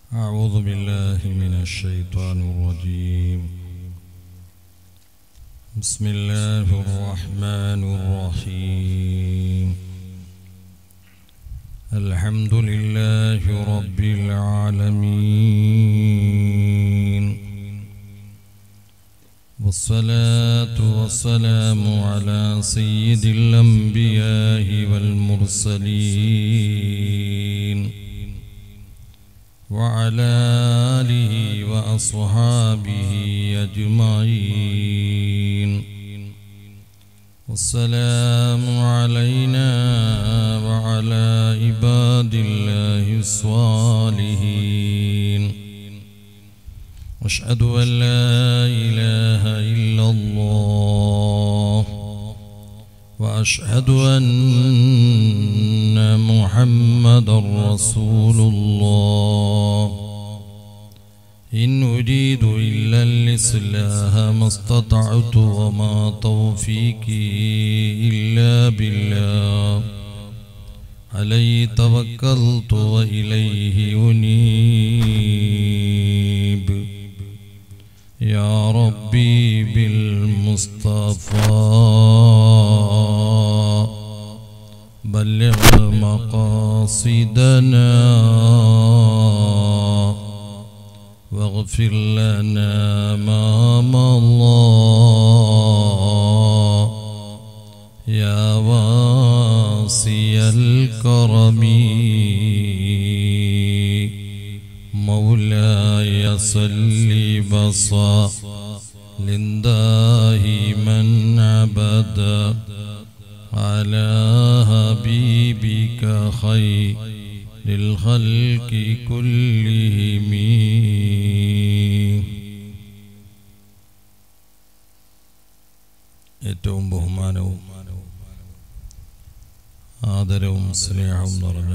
أعوذ بالله من الشيطان الرجيم. بسم الله الرحمن الرحيم. الحمد لله رب العالمين، والصلاة والسلام على سيد الأنبياء والمرسلين وعلى آله وأصحابه أجمعين. والسلام علينا وعلى عباد الله الصالحين. أشهد أن لا إله إلا الله وأشهد أن محمدا رسول الله. إن أريد إلا الإصلاح ما استطعت وما توفيقي إلا بالله. عليه توكلت وإليه أنيب. يا ربي بالمصطفى بلغ مقاصدنا واغفر لنا ما مضى يا واسع الكرم. مولاي صل وسلم دائما أبدا على حبيبك خير للخلق كلهم. ഏറ്റവും ബഹുമാനവും ആദരവും സ്നേഹവും നിറഞ്ഞ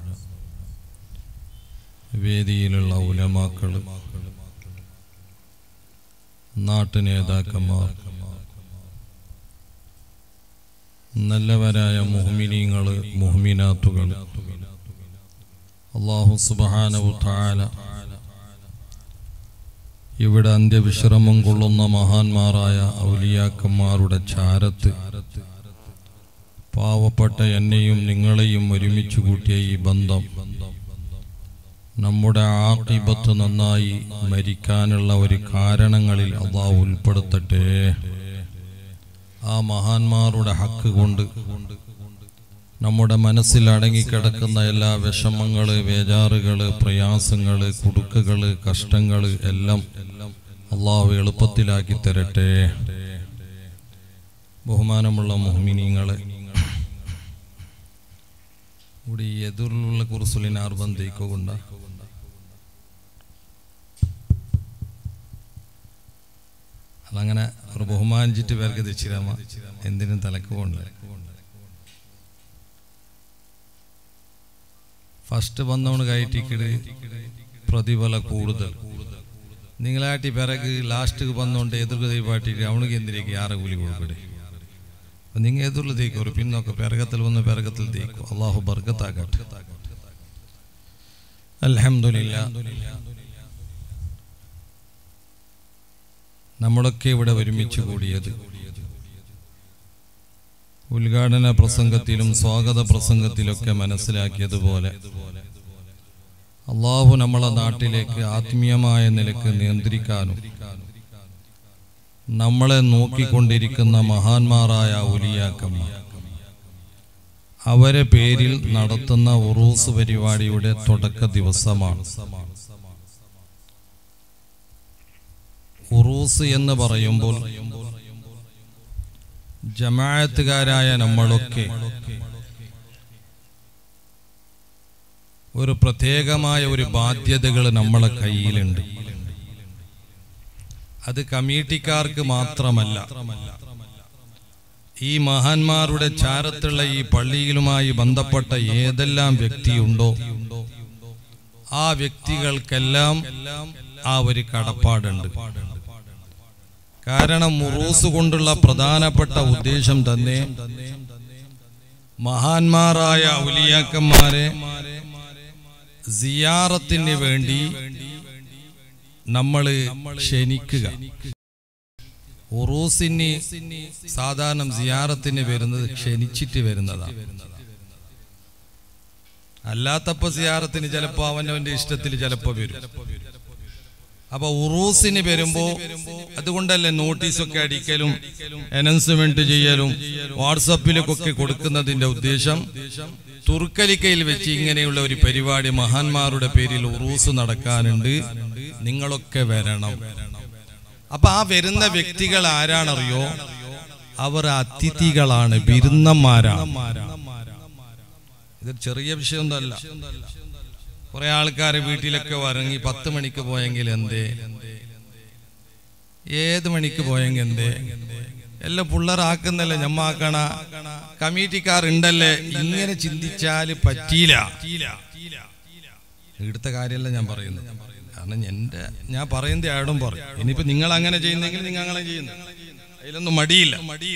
വേദിയിലുള്ള ഉലമാക്കൾ, നാട്ടുനേതാക്കന്മാർ, നല്ലവരായ മുഹ്മിനീങ്ങൾ, മുഹ്മിനാത്തുകൾ, അല്ലാഹു സുബ്ഹാനഹു തആല ഇവിടെ അന്ത്യവിശ്രമം കൊള്ളുന്ന മഹാന്മാരായ ഔലിയാക്കന്മാരുടെ ചാരത്ത് പാവപ്പെട്ട എന്നെയും നിങ്ങളെയും ഒരുമിച്ച് കൂട്ടിയ ഈ ബന്ധം നമ്മുടെ ആഖിബത്ത് നന്നായി മരിക്കാനുള്ള ഒരു കാരണങ്ങളിൽ അല്ലാഹു ഉൾപ്പെടുത്തട്ടെ. ആ മഹാന്മാരുടെ ഹക്ക് കൊണ്ട് നമ്മുടെ മനസ്സിൽ അടങ്ങിക്കിടക്കുന്ന എല്ലാ വിഷമങ്ങള്, വേജാറുകള്, പ്രയാസങ്ങള്, കുടുക്കുകള്, കഷ്ടങ്ങള് എല്ലാം അല്ലാഹു എളുപ്പത്തിലാക്കി തരട്ടെ. ബഹുമാനമുള്ള മുഅ്മിനീങ്ങളെ, ഇവിടെ ഈ എതിർലുള്ള കുർസുലിനാർ ബന്ധിക്കൊണ്ട അതങ്ങനെ ഒരു ബഹുമാനിച്ചിട്ട് പേർക്ക് തെച്ചിരാമ എന്തിനും തലക്ക് കൊണ്ട് ഫസ്റ്റ് വന്നവണ് കയറ്റിക്കിട് പ്രതിഫല കൂടുതൽ നിങ്ങളാട്ടി പിറക് ലാസ്റ്റ് വന്നോണ്ട് എതിർക്കതൈ പാട്ടിട്ട് അവനക്ക് എന്തിനേക്ക് ആരെ കൂലി കൊടുക്കട്ടെ. അപ്പം നിങ്ങൾ എതിർല് തേക്കും, ഒരു പിന്നൊക്കെ പിറകത്തിൽ വന്ന് പിറകത്തിൽ തേക്കും. അള്ളാഹു ബർക്കത്താകട്ടെ. അൽഹംദുലില്ലാ, നമ്മളൊക്കെ ഇവിടെ ഒരുമിച്ച് കൂടിയത് ഉദ്ഘാടന പ്രസംഗത്തിലും സ്വാഗത പ്രസംഗത്തിലൊക്കെ മനസ്സിലാക്കിയതുപോലെ അള്ളാഹു നമ്മളെ നാട്ടിലേക്ക് ആത്മീയമായ നിലക്ക് നിയന്ത്രിക്കാനും നമ്മളെ നോക്കിക്കൊണ്ടിരിക്കുന്ന മഹാന്മാരായ ഔലിയാക്കന്മാർ അവരെ പേരിൽ നടത്തുന്ന ഉറൂസ് പരിപാടിയുടെ തുടക്ക ദിവസമാണ്. ഉറൂസ് എന്ന് പറയുമ്പോൾ ജമാഅത്തുകാരായ നമ്മളൊക്കെ ഒരു പ്രത്യേകമായ ഒരു ബാധ്യതകൾ നമ്മളെ കയ്യിലുണ്ട്. അത് കമ്മിറ്റിക്കാർക്ക് മാത്രമല്ല, ഈ മഹാന്മാരുടെ ചാരത്തുള്ള ഈ പള്ളിയിലുമായി ബന്ധപ്പെട്ട ഏതെല്ലാം വ്യക്തിയുണ്ടോ ആ വ്യക്തികൾക്കെല്ലാം ആ ഒരു കടപ്പാടുണ്ട്. കാരണം ഉറൂസ് കൊണ്ടുള്ള പ്രധാനപ്പെട്ട ഉദ്ദേശം തന്നെ മഹാന്മാരായ ഔലിയാക്കന്മാരെ സിയാറത്തിന് വേണ്ടി നമ്മൾ ക്ഷണിക്കുക. ഉറൂസിന് സാധാരണ സിയാറത്തിന് വരുന്നത് ക്ഷണിച്ചിട്ട് വരുന്നതാണ്. അല്ലാത്തപ്പോ സിയാറത്തിന് ചിലപ്പോ അവനവന്റെ ഇഷ്ടത്തിൽ ചിലപ്പോ വരും. അപ്പൊ ഉറൂസിന് വരുമ്പോ അതുകൊണ്ടല്ലേ നോട്ടീസൊക്കെ അടിക്കലും അനൗൺസ്മെന്റ് ചെയ്യലും വാട്സപ്പിലൊക്കെ കൊടുക്കുന്നതിന്റെ ഉദ്ദേശം തുർക്കലിക്കയിൽ വെച്ച് ഇങ്ങനെയുള്ള ഒരു പരിപാടി മഹാന്മാരുടെ പേരിൽ ഉറൂസ് നടക്കാനുണ്ട്, നിങ്ങളൊക്കെ വരണം. അപ്പൊ ആ വരുന്ന വ്യക്തികൾ ആരാണറിയോ? അവർ അതിഥികളാണ്, വിരുന്നന്മാരാണ്. ഇത് ചെറിയ വിഷയമൊന്നുമല്ല. കുറെ ആൾക്കാരെ വീട്ടിലൊക്കെ വരങ്ങി 10 മണിക്ക് പോയെങ്കിൽ എന്തേ, ഏത് മണിക്ക് പോയെങ്കിൽ എന്തേ, എല്ലാം പിള്ളേരാക്കുന്നല്ലേ ഞമ്മാക്കണ, കമ്മിറ്റിക്കാർ ഉണ്ടല്ലേ. ഇങ്ങനെ ചിന്തിച്ചാല് പറ്റിയില്ല. ഇവിടുത്തെ കാര്യമല്ല ഞാൻ പറയുന്നത്. കാരണം ഞാൻ പറയുന്നത് ആടും പറയും. ഇനിയിപ്പോ നിങ്ങൾ അങ്ങനെ ചെയ്യുന്നെങ്കിൽ നിങ്ങൾ അങ്ങനെ ചെയ്യുന്നു, അതിലൊന്നും മടിയില്ല.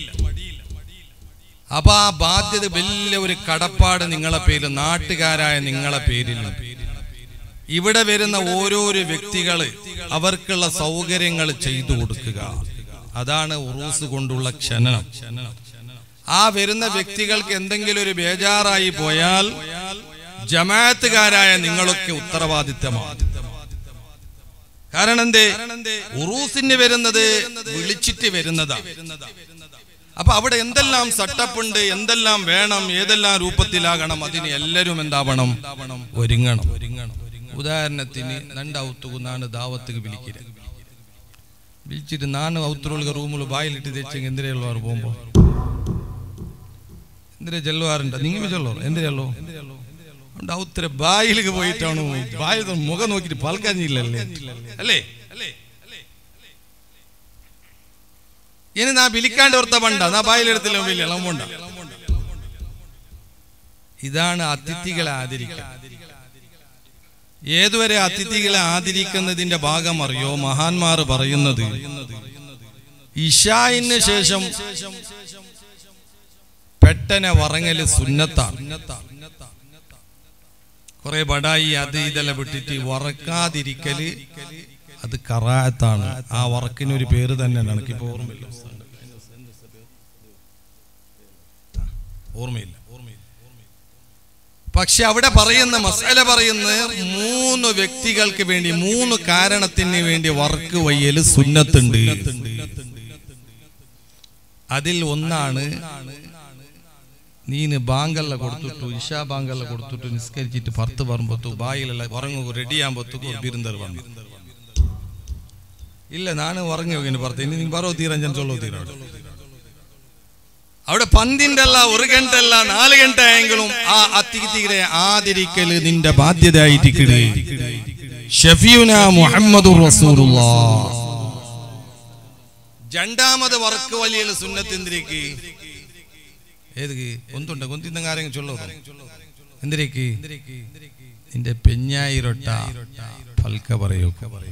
അപ്പൊ ആ ബാധ്യത വലിയ ഒരു കടപ്പാട് നിങ്ങളെ പേരിൽ, നാട്ടുകാരായ നിങ്ങളെ പേരിൽ. ഇവിടെ വരുന്ന ഓരോരോ വ്യക്തികള് അവർക്കുള്ള സൗകര്യങ്ങൾ ചെയ്തു കൊടുക്കുക. അതാണ് ഉറൂസ് കൊണ്ടുള്ള ക്ഷണം. ആ വരുന്ന വ്യക്തികൾക്ക് എന്തെങ്കിലും ഒരു ബേജാറായി പോയാൽ ജമാഅത്തുകാരായ നിങ്ങളൊക്കെ ഉത്തരവാദിത്തമാണ്. കാരണം എന്തേ? ഉറൂസിന് വരുന്നത് വിളിച്ചിട്ട് വരുന്നതാ. അപ്പൊ അവിടെ എന്തെല്ലാം സെറ്റപ്പ് ഉണ്ട്, എന്തെല്ലാം വേണം, ഏതെല്ലാം രൂപത്തിലാകണം, അതിന് എല്ലാവരും എന്താവണം? ഒരുങ്ങണം. ഉദാഹരണത്തിന് 2 ഔത്തുകുന്നാണ് ദാവത്തുക്ക് വിളിച്ചിട്ട് 4 ഔത്തുകളുടെ റൂമിൽ ബായിലിട്ട് തെച്ചെങ്കിൽ എന്തിനുള്ളവർ പോകുമ്പോ എന്തിനാ ചെല്ലുവാറുണ്ട്? നിങ്ങൾ ചൊല്ലോ എന്തിനല്ലോ ഔത്തര ബായിലേക്ക് പോയിട്ടാണ് ബായി മുഖം നോക്കിട്ട് പൽക്കാഞ്ഞില്ലല്ലേ അല്ലേ? ഇനി നാ വിളിക്കാണ്ട് ഓർത്ത പണ്ട നാ ബായിലെടുത്തില്ല വലിയ ഇളമുണ്ട. ഇതാണ് അതിഥികളെ ആദരിക്കുക. ഏതുവരെ അതിഥികളെ ആദരിക്കുന്നതിന്റെ ഭാഗം അറിയോ? മഹാന്മാർ പറയുന്നത് ഇശായിന് ശേഷം പെട്ടനെ വറങ്ങല് സുന്നത്താണ്. കുറെ ബടായി അത് ഇതെല്ലാം വിട്ടിട്ട് വറക്കാതിരിക്കല് അത് കറാഅത്താണ്. ആ വറക്കിനൊരു പേര് തന്നെയാണ്, എനിക്കിപ്പോ ഓർമ്മയില്ല. പക്ഷെ അവിടെ പറയുന്ന മസാല പറയുന്ന 3 വ്യക്തികൾക്ക് വേണ്ടി, 3 കാരണത്തിന് വേണ്ടി വർക്ക് വയ്യല് സുന്നത്തുണ്ട്. അതിൽ ഒന്നാണ് നീന് ബാങ്കല്ല കൊടുത്തിട്ടു, ഇഷാ ബാങ്കല്ല കൊടുത്തിട്ടു നിസ്കരിച്ചിട്ട് 10 പറയുമ്പോ ബായിലല്ല ഉറങ്ങു റെഡിയാകുമ്പോ ബിരുന്തർ വന്നു. ഇല്ല നാണ് ഉറങ്ങി ഇങ്ങനെ പറഞ്ഞു. ഇനി നീ പറോ തീരാൻ ഞാൻ ചൊല്ലോ തീരാ. അവിടെ 12 അല്ല 1 ഗಂಟೆ അല്ല 4 ഗಂಟೆ ആയെങ്കിലും ആ അതിഥികളെ ആദരിക്കല് നിന്റെ ബാധ്യതയായിട്ട്. ഷഫീഉന മുഹമ്മദുർ റസൂലുള്ളാഹ്. രണ്ടാമത് വർക്ക് വലിയ സുന്നത്ത് എന്തിരേക്ക്? ഏതൊക്കെ ഒന്നുണ്ട് കൊന്തിന്ന കാര്യം ചൊല്ലോ എന്തിരേക്ക്? നിന്റെ പെഞ്ഞായിരൊട്ട പൽക്ക പറയൂ.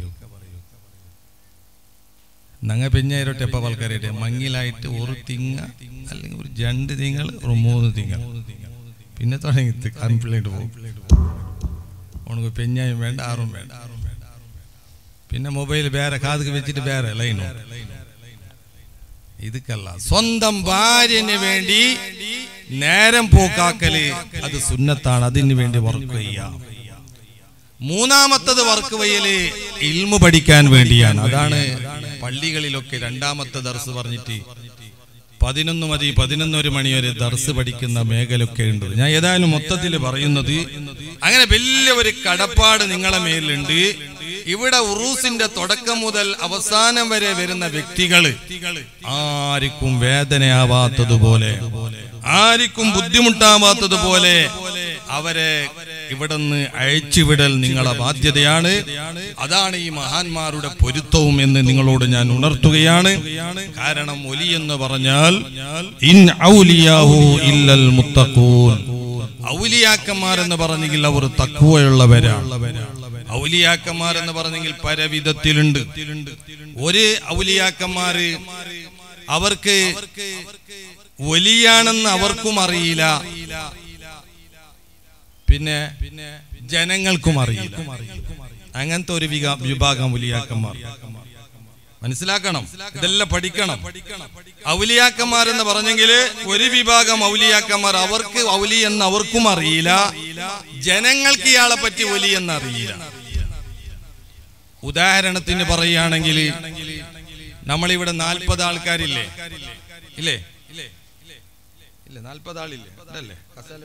നങ്ങ പെഞ്ഞായിരൊട്ട എപ്പ പൽക്കറിയട്ടെ? മങ്ങിലായിട്ട് 1 തിങ്ങ അല്ലെങ്കിൽ 2 തിങ്കൾ 3 തിങ്കൾ പിന്നെ തുടങ്ങി കൺപ്ലൈന്റ് പോകും. ഉണക്ക് പെഞ്ഞായും വേണ്ട, ആറും വേണ്ട. പിന്നെ മൊബൈൽ വേറെ കാതുക്ക് വെച്ചിട്ട് വേറെ ലൈനോ. ഇതൊക്കെയല്ല, സ്വന്തം ഭാര്യന് വേണ്ടി നേരം പോക്കാക്കല് അത് സുന്നത്താണ്. അതിന് വേണ്ടി വർക്ക് ചെയ്യാം. മൂന്നാമത്തത് വർക്ക് വയ്യല് ഇൽമു പഠിക്കാൻ വേണ്ടിയാണ്. അതാണ് പള്ളികളിലൊക്കെ രണ്ടാമത്തെ ദർസ് പറഞ്ഞിട്ട് 11 മതി 11 മണി വരെ ദർസ് പഠിക്കുന്ന മേഖലയൊക്കെ ഉണ്ട്. ഞാൻ ഏതായാലും മൊത്തത്തിൽ പറയുന്നത് അങ്ങനെ വലിയ ഒരു കടപ്പാട് നിങ്ങളെ മേലുണ്ട്. ഇവിടെ ഉറൂസിന്റെ തുടക്കം മുതൽ അവസാനം വരെ വരുന്ന വ്യക്തികള് ആർക്കും വേദനയാവാത്തതുപോലെ, ആർക്കും ബുദ്ധിമുട്ടാവാത്തതുപോലെ അവരെ ഇവിടുന്ന് അയച്ചുവിടൽ നിങ്ങളെ ബാധ്യതയാണ്. അതാണ് ഈ മഹാന്മാരുടെ പൊരുത്തവും എന്ന് നിങ്ങളോട് ഞാൻ ഉണർത്തുകയാണ്. കാരണം ഒലി എന്ന് പറഞ്ഞാൽ ഇൻ ഔലിയാഹു ഇല്ലൽ മുത്തഖൂൻ. ഔലിയാക്കന്മാരെന്ന് പറഞ്ഞെങ്കിൽ അവർ തഖ്വയുള്ളവരാണ്. ഔലിയാക്കന്മാരെന്ന് പറഞ്ഞെങ്കിൽ പലവിധത്തിലുണ്ട്. ഒരു ഔലിയാക്കന്മാര് അവർക്ക് വലിയാണെന്ന് അവർക്കും അറിയില്ല, പിന്നെ ജനങ്ങൾക്കും അറിയില്ല. അങ്ങനത്തെ ഒരു വിഭാഗം ഔലിയാക്കന്മാർ. മനസ്സിലാക്കണം, ഇതെല്ലാം പഠിക്കണം. ഔലിയാക്കന്മാരെന്ന് പറഞ്ഞെങ്കിൽ ഒരു വിഭാഗം ഔലിയാക്കന്മാർ, അവർക്ക് ഔലി എന്ന് അവർക്കും അറിയില്ല, ജനങ്ങൾക്ക് ഇയാളെ പറ്റി വലി എന്നറിയില്ല. ഉദാഹരണത്തിന് പറയുകയാണെങ്കിൽ നമ്മളിവിടെ 40 ആൾക്കാരില്ലേ? ഇല്ലേ? 40 ആളില്ലേ? അല്ലേ?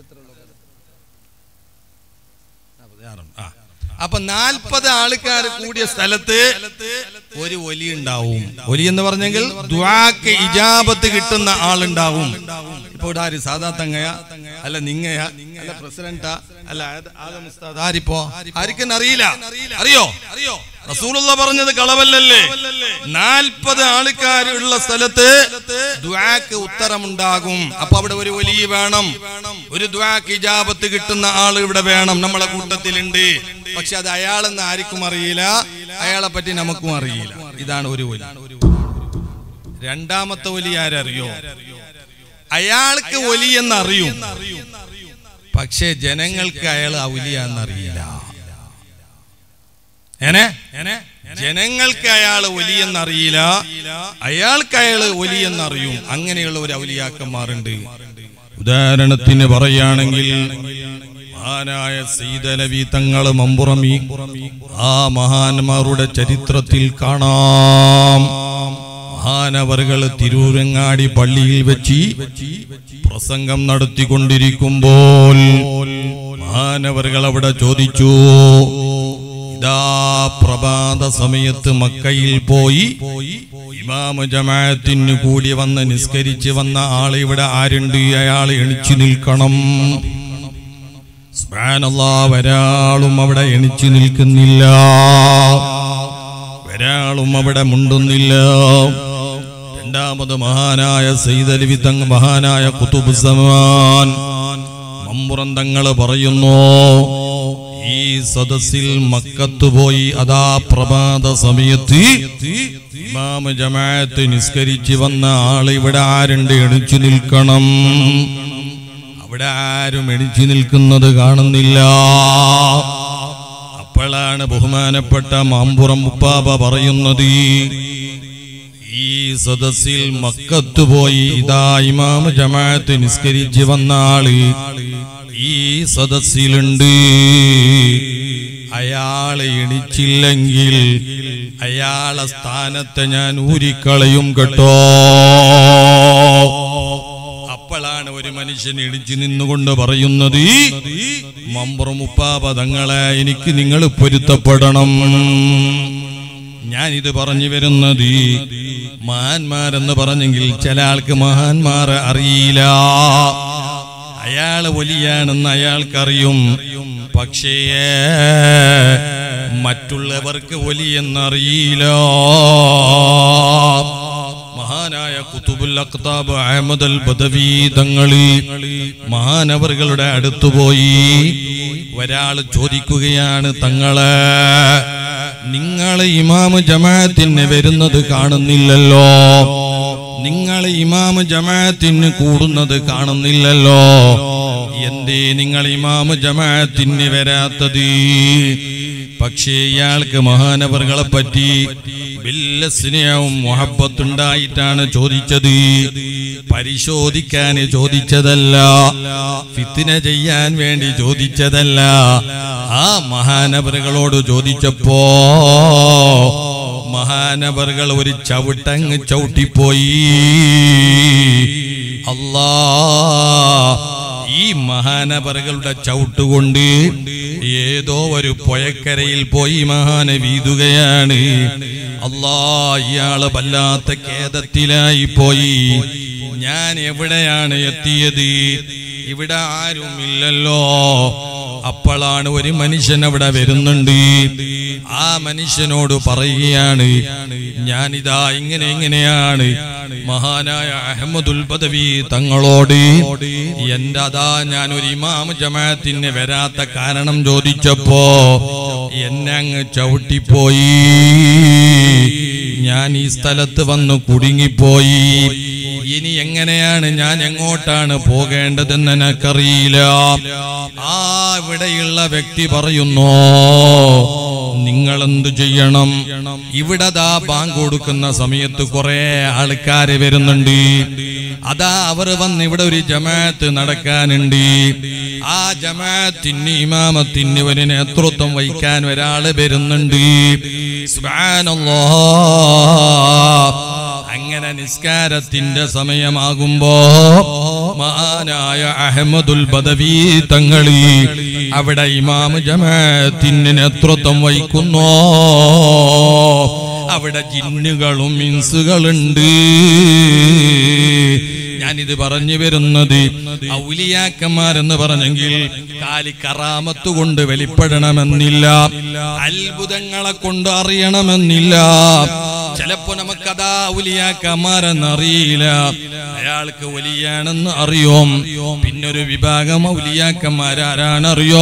അപ്പൊ 40 ആൾക്കാർ കൂടിയ സ്ഥലത്ത് ഒരു ഒലി ഉണ്ടാവും. ഒലി എന്ന് പറഞ്ഞെങ്കിൽ ദുആക്ക് ഇജാബത്ത് കിട്ടുന്ന ആളുണ്ടാവും. ഇപ്പൊ ഇവിടെ ആര്? സാദാ തങ്ങയാ, അല്ല നിങ്ങയാ, അല്ല പ്രസിഡന്റാ, അല്ല ആദം ഉസ്താദ്, ആരിപ്പോ? ആർക്കും അറിയില്ല. അറിയോ? റസൂലുള്ള പറഞ്ഞത് കളവല്ലല്ലേ? 40 ആൾക്കാരുള്ള സ്ഥലത്ത് ദുആക്ക് ഉത്തരമുണ്ടാകും. അപ്പൊ അവിടെ ഒരു വലിയ വേണം, ഒരു ദുആക്ക് ഇജാബത്ത് കിട്ടുന്ന ആൾ ഇവിടെ വേണം, നമ്മളെ കൂട്ടത്തിലുണ്ട്. പക്ഷെ അത് അയാളെന്ന് ആർക്കും അറിയില്ല, അയാളെ പറ്റി നമുക്കും അറിയില്ല. ഇതാണ് ഒരു വലി. രണ്ടാമത്തെ വലി ആരറിയോ? അയാൾക്ക് വലി എന്നറിയും, പക്ഷെ ജനങ്ങൾക്ക് അയാൾ ഔലിയാന്നറിയില്ല. ജനങ്ങൾക്ക് അയാൾ വലിയെന്നറിയില്ല, അയാൾക്ക് അയാൾ വലിയെന്നറിയും. അങ്ങനെയുള്ള ഒരു ഔലിയാക്കന്മാരുണ്ട്. ഉദാഹരണത്തിന് പറയുകയാണെങ്കിൽ മഹാനായ സീതലവി തങ്ങള് മമ്പുറമി, ആ മഹാന്മാരുടെ ചരിത്രത്തിൽ കാണാം. മഹാനവറുകൾ തിരൂരങ്ങാടി പള്ളിയിൽ വെച്ച് പ്രസംഗം നടത്തിക്കൊണ്ടിരിക്കുമ്പോൾ മഹാനവറുകൾ അവിടെ ചോദിച്ചു, ഇതാ പ്രഭാത സമയത്ത് മക്കയിൽ പോയി ഇമാം ജമാഅത്തിന് കൂടി വന്ന് നിസ്കരിച്ച് വന്ന ആള് ഇവിടെ ആരുണ്ട്? അയാൾ എണിച്ചു നിൽക്കണം. സുബ്ഹാനല്ലാഹ്, ഒരാളും അവിടെ എണിച്ചു നിൽക്കുന്നില്ല, ഒരാളും അവിടെ മുണ്ടുന്നില്ല. രണ്ടാമത് മഹാനായ സയ്യിദ് തങ്ങൾ, മഹാനായ ഖുതുബുസ്സമാൻ മമ്പുറം തങ്ങള് പറയുന്നു, ഈ സദസ്സിൽ മക്കത്ത് പോയി അതാ പ്രഭാത സമയത്ത് ഇമാം ജമാഅത്ത് നിസ്കരിച്ച് വന്ന ആള് ഇവിടെ ആരുണ്ട്? എണിച്ചു നിൽക്കണം. അവിടെ ആരും എണിച്ചു നിൽക്കുന്നത് കാണുന്നില്ല. അപ്പോഴാണ് ബഹുമാനപ്പെട്ട മമ്പുറം ഉപ്പാപ്പ പറയുന്നത്, ഈ സദസ്സിൽ മക്കത്ത് പോയി ഇതാ ഇമാം ജമാഅത്ത് നിസ്കരിച്ച് വന്ന ആള് ഈ സദസ്സിലുണ്ട്. അയാളെ എണിച്ചില്ലെങ്കിൽ അയാളെ സ്ഥാനത്തെ ഞാൻ ഊരിക്കളയും കേട്ടോ. അപ്പോഴാണ് ഒരു മനുഷ്യൻ എണിച്ചു നിന്നുകൊണ്ട് പറയുന്നത്, മമ്പുറം ഉപ്പാപ്പ തങ്ങളെ, എനിക്ക് നിങ്ങൾ പൊരുത്തപ്പെടണം. ഞാനിത് പറഞ്ഞു വരുന്നത്, മഹാന്മാരെന്ന് പറഞ്ഞെങ്കിൽ ചില ആൾക്ക് മഹാന്മാരെ അറിയില്ല. അയാള് വലിയാണെന്ന് അയാൾക്കറിയും, പക്ഷേ മറ്റുള്ളവർക്ക് വലിയെന്നറിയില്ല. മഹാനായ ഖുതുബുൽ അഖ്താബ് അഹ്മദ് അൽ ബദവി തങ്ങള് മഹാനവറുകളുടെ അടുത്തുപോയി ഒരാൾ ചോദിക്കുകയാണ്, തങ്ങളെ, നിങ്ങൾ ഇമാം ജമാഅത്തിന് വരുന്നത് കാണുന്നില്ലല്ലോ, നിങ്ങൾ ഇമാം ജമാഅത്തിന് കൂടുന്നത് കാണുന്നില്ലല്ലോ, എന്തേ നിങ്ങൾ ഇമാം ജമാഅത്തിന് വരാത്തത്? പക്ഷേ ഇയാൾക്ക് മഹാനവറുകളെ പറ്റി വലിയ സ്നേഹവും മുഹബ്ബത്തുണ്ടായിട്ടാണ് ചോദിച്ചത്. പരിശോധിക്കാൻ ചോദിച്ചതല്ല, ഫിത്ന ചെയ്യാൻ വേണ്ടി ചോദിച്ചതല്ല. ആ മഹാനവറുകളോട് ചോദിച്ചപ്പോ മഹാനവറുകൾ ഒരു ചവിട്ടങ്ങ് ചവിട്ടിപ്പോയി. അല്ലാ, ഈ മഹാനവറുകളുടെ ചവിട്ടുകൊണ്ട് ഏതോ ഒരു പുഴക്കരയിൽ പോയി മഹാന വീതുകയാണ്. അല്ലാ, ഇയാള് വല്ലാത്ത ഖേദത്തിലായി പോയി. ഞാൻ എവിടെയാണ് എത്തിയത്? ഇവിടെ ആരുമില്ലല്ലോ. അപ്പോഴാണ് ഒരു മനുഷ്യൻ അവിടെ വരുന്നുണ്ട്. ആ മനുഷ്യനോട് പറയുകയാണ്, ഞാനിതാ ഇങ്ങനെയാണ് മഹാനായ അഹ്മദുൽ ബദവി തങ്ങളോട് എന്റെ അതാ ഞാൻ ഒരു ഇമാം ജമാഅത്തിന് വരാത്ത കാരണം ചോദിച്ചപ്പോ എന്നെ അങ്ങ് ചവിട്ടിപ്പോയി. ഞാൻ ഈ സ്ഥലത്ത് വന്ന് കുടുങ്ങിപ്പോയി. ഇനി എങ്ങനെയാണ് ഞാൻ എങ്ങോട്ടാണ് പോകേണ്ടതെന്ന് എനിക്കറിയില്ല. ഇവിടെയുള്ള വ്യക്തി പറയുന്നു, നിങ്ങൾ എന്ത് ചെയ്യണം? ഇവിടെ ദാ ബാങ്ക് കൊടുക്കുന്ന സമയത്ത് കുറെ ആൾക്കാര് വരുന്നുണ്ട്. അതാ അവർ വന്ന് ഇവിടെ ഒരു ജമാഅത്ത് നടക്കാനുണ്ട്. ആ ജമാഅത്തിന് ഇമാമത്തിന് ഒരു നേതൃത്വം വഹിക്കാൻ ഒരാള് വരുന്നുണ്ട്. സുബ്ഹാനല്ലാഹ്. അങ്ങനെ നിസ്കാരത്തിന്റെ സമയമാകുമ്പോ മഹാനായ അഹ്മദുൽ ബദവി തങ്ങളി അവിടെ ഇമാം ജമാഅത്തിന് നേതൃത്വം വഹിക്കുന്നു. അവിടെ ജിന്നുകളും ഇൻസുകളുണ്ട്. ഞാനിത് പറഞ്ഞു വരുന്നത്, ഔലിയാക്കന്മാരെന്ന് പറഞ്ഞെങ്കിൽ കാലി കറാമത്ത് കൊണ്ട് വെളിപ്പെടണമെന്നില്ല, അത്ഭുതങ്ങളെ കൊണ്ട് അറിയണമെന്നില്ല. ചിലപ്പോ നമുക്കതാ ഔലിയാക്കന്മാരെന്നറിയില്ല, അയാൾക്ക് വലിയാണെന്ന് അറിയും. പിന്നൊരു വിഭാഗം ഔലിയാക്കന്മാരാരാണറിയോ,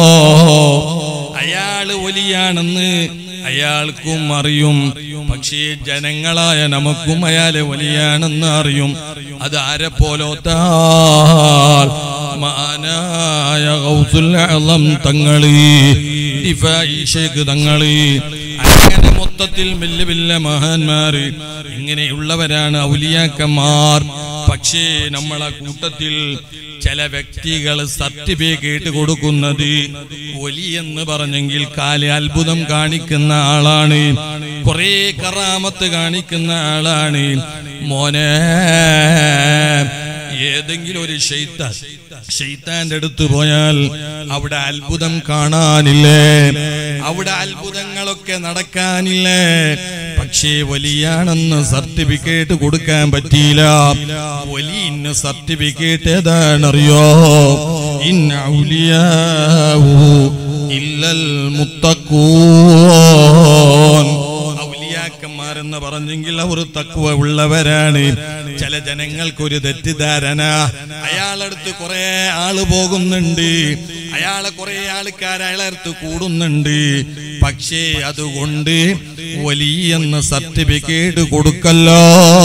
അയാള് വലിയാണെന്ന് അയാൾക്കും അറിയും. പക്ഷേ ജനങ്ങളായ നമുക്കും അയാളെ വലിയാണെന്ന് അറിയും. അത് ആരെ പോലോത്താൽ മഹാനായ ഗൗസുൽ അഅ്ലം തങ്ങളി, ദിഫാഇ ശൈഖ് തങ്ങളി, അങ്ങനെ മൊത്തത്തിൽ വലിയ വലിയ മഹാന്മാര് ഇങ്ങനെയുള്ളവരാണ് ഔലിയാക്കന്മാർ. പക്ഷേ നമ്മളെ കൂട്ടത്തിൽ ചില വ്യക്തികൾ സർട്ടിഫിക്കറ്റ് കൊടുക്കുന്നത് വലിയെന്ന് പറഞ്ഞെങ്കിൽ കാലി അത്ഭുതം കാണിക്കുന്ന ആളാണ്, കുറെ കറാമത്ത് കാണിക്കുന്ന ആളാണ്. മോനെ, ഏതെങ്കിലും ഒരു ശൈത്താന്റെ അടുത്ത് പോയാൽ അവിടെ അത്ഭുതം കാണാനില്ലേ, അവിടെ അത്ഭുതങ്ങളൊക്കെ നടക്കാനില്ലേ. പക്ഷേ വലിയാണെന്ന് സർട്ടിഫിക്കറ്റ് കൊടുക്കാൻ പറ്റിയില്ല. വലിയ സർട്ടിഫിക്കറ്റ് ഏതാണറിയോ? ഇന്ന ഔലിയാഉ ഇല്ലൽ മുത്തഖൂൻ. ഔലിയാക്കന്മാരെന്ന് പറഞ്ഞെങ്കിൽ അവർ തഖ്വ ഉള്ളവരാണ്. ചില ജനങ്ങൾക്കൊരു തെറ്റിദ്ധാരണ, അയാളടുത്ത് കുറെ ആള് പോകുന്നുണ്ട്, അയാളെ കുറെ ആൾക്കാർ അയാളടുത്ത് കൂടുന്നുണ്ട്. പക്ഷേ അതുകൊണ്ട് വലിയെന്ന് സർട്ടിഫിക്കറ്റ് കൊടുക്കല്ലോ.